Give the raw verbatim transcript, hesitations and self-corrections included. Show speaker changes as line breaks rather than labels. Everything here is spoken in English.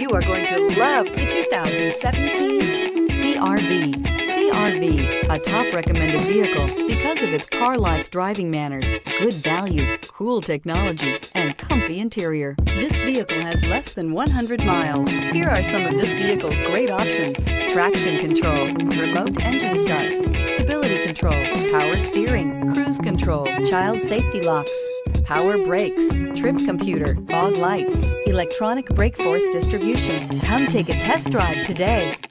You are going to love the two thousand seventeen C R V. C R V, a top recommended vehicle because of its car-like driving manners, good value, cool technology, and comfy interior. This vehicle has less than one hundred miles. Here are some of this vehicle's great options: traction control, remote engine start, stability control, power steering, cruise control, child safety locks, power brakes, trip computer, fog lights, electronic brake force distribution. Come take a test drive today.